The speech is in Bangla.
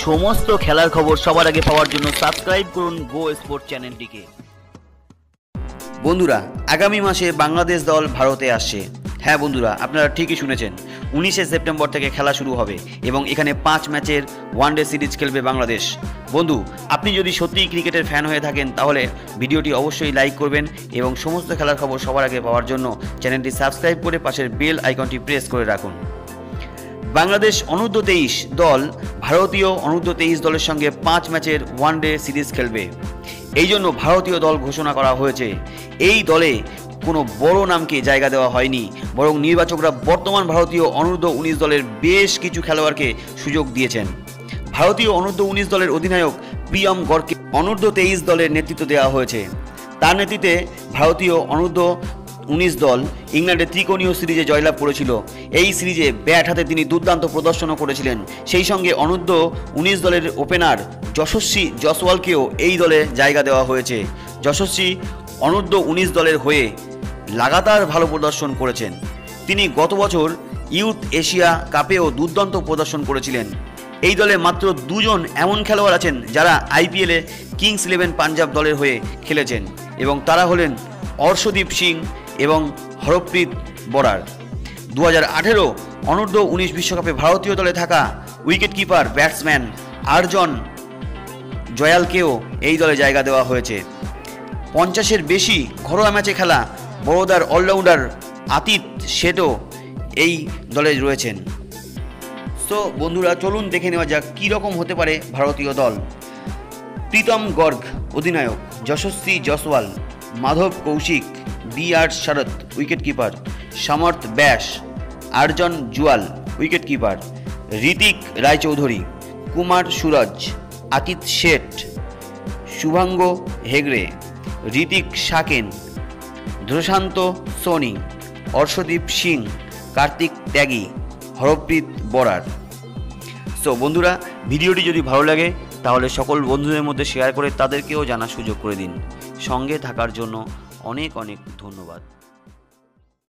সমস্ত খেলার খবর সবার আগে পাওয়ার জন্য সাবস্ক্রাইব করুন গো স্পোর্ট চ্যানেলটিকে। বন্ধুরা, আগামী মাসে বাংলাদেশ দল ভারতে আসছে। হ্যাঁ বন্ধুরা, আপনারা ঠিকই শুনেছেন, 19শে সেপ্টেম্বর থেকে খেলা শুরু হবে এবং এখানে 5 ম্যাচের ওয়ানডে সিরিজ খেলবে বাংলাদেশ। বন্ধু, আপনি যদি সত্যিই ক্রিকেটের ফ্যান হয়ে থাকেন তাহলে ভিডিওটি অবশ্যই লাইক করবেন এবং সমস্ত খেলার খবর সবার আগে পাওয়ার জন্য চ্যানেলটি সাবস্ক্রাইব করে পাশের বেল আইকনটি প্রেস করে রাখুন। বাংলাদেশ অনূর্ধ্ব 23 দল ভারতীয় অনূর্ধ্ব 23 দলের সঙ্গে 5 ম্যাচের ওয়ানডে সিরিজ খেলবে। এই জন্য ভারতীয় দল ঘোষণা করা হয়েছে। এই দলে কোনো বড় নামকে জায়গা দেওয়া হয়নি, বরং নির্বাচকরা বর্তমান ভারতীয় অনূর্ধ্ব 19 দলের বেশ কিছু খেলোয়াড়কে সুযোগ দিয়েছেন। ভারতীয় অনূর্ধ্ব 19 দলের অধিনায়ক প্রিয়ম গর্গকে অনূর্ধ্ব 23 দলের নেতৃত্ব দেওয়া হয়েছে। তার নেতৃত্বে ভারতীয় অনূর্ধ্ব 19 দল ইংল্যান্ডের ত্রিকোণীয় সিরিজে জয়লাভ করেছিল। এই সিরিজে ব্যাট হাতে তিনি দুর্দান্ত প্রদর্শনও করেছিলেন। সেই সঙ্গে অনূর্ধ্ব 19 দলের ওপেনার যশস্বী জয়সওয়ালকেও এই দলে জায়গা দেওয়া হয়েছে। যশস্বী অনূর্ধ্ব 19 দলের হয়ে লাগাতার ভালো প্রদর্শন করেছেন। তিনি গত বছর ইউথ এশিয়া কাপেও দুর্দান্ত প্রদর্শন করেছিলেন। এই দলে মাত্র 2 জন এমন খেলোয়াড় আছেন যারা আইপিএলে কিংস 11 পাঞ্জাব দলের হয়ে খেলেছেন এবং তারা হলেন অর্শদীপ সিং এবং হরপ্রীত বরার। 2018 অনূর্ধ্ব 19 বিশ্বকাপে ভারতীয় দলে থাকা উইকেট কিপার ব্যাটসম্যান আর্জন জয়ালকেও এই দলে জায়গা দেওয়া হয়েছে। 50-এর বেশি ঘরোয়া ম্যাচে খেলা বড়োদার অলরাউন্ডার আতিত শেঠও এই দলে রয়েছেন। সো বন্ধুরা, চলুন দেখে নেওয়া যাক কীরকম হতে পারে ভারতীয় দল। প্রীতম গর্গ অধিনায়ক, Yashasvi Jaiswal, Madhav Kaushik, B R. Sharath wicket keeper, Samarth Vyas, Arjun Juyal wicket keeper, Hrithik Roychowdhury, Kumar Suraj, Atit Sheth, Shubhang Hegde, Hrithik Shokeen, Dhrushant Soni, Arshdeep Singh, Kartik Tyagi, Harpreet বরার। So বন্ধুরা, ভিডিওটি যদি ভালো লাগে তাহলে সকল বন্ধুদের মধ্যে শেয়ার করে তাদেরকেও জানার সুযোগ করে দিন। সঙ্গে থাকার জন্য অনেক অনেক ধন্যবাদ।